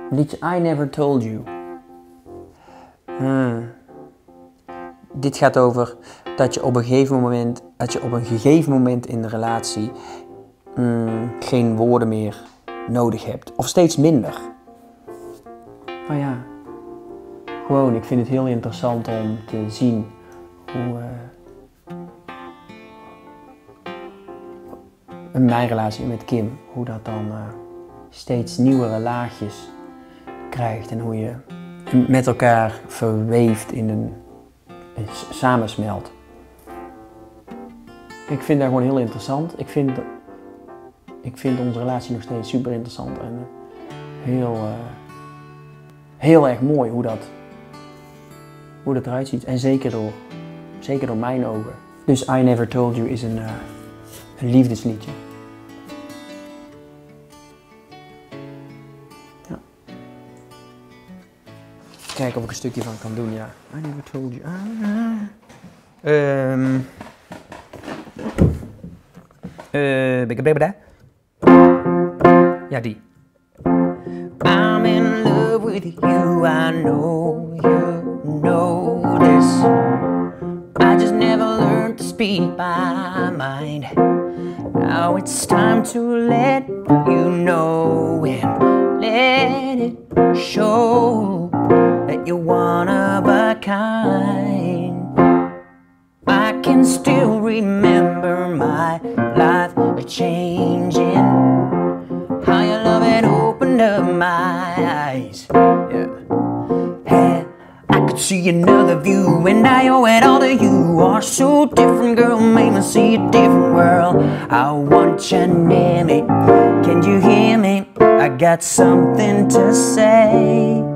Liedje I Never Told You. Dit gaat over dat je op een gegeven moment in de relatie geen woorden meer nodig hebt. Of steeds minder. Nou ja, gewoon, ik vind het heel interessant om te zien hoe mijn relatie met Kim, hoe dat dan steeds nieuwere laagjes krijgt en hoe je met elkaar verweeft in een samensmelt. Ik vind dat gewoon heel interessant. Ik vind onze relatie nog steeds super interessant en heel erg mooi hoe dat eruit ziet. En zeker door mijn ogen. Dus I Never Told You is een liefdesliedje. Ja. Kijken of ik een stukje van kan doen, ja. I Never Told You. Ja, die. I'm in love with you, I know you know this. I just never learned to speak my mind. Now it's time to let you know and let it show that you're one of a kind. I can still remember my life changing. How your love had opened up my eyes. Yeah. Hey, I could see another view, and I owe it all to you. You are so different, girl, made me see a different world. I want you near me. Can you hear me? I got something to say.